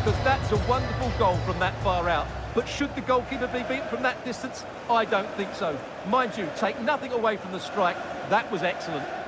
because that's a wonderful goal from that far out. But should the goalkeeper be beaten from that distance? I don't think so. Mind you, take nothing away from the strike. That was excellent.